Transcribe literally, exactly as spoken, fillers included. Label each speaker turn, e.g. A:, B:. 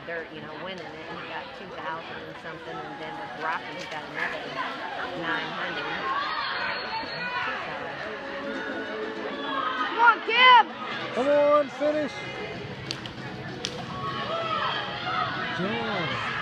A: dirt, you know, winning it, and he got two thousand and something, and then with Rocky, he got another nine hundred. Come on, Kim!
B: Come on, finish! John.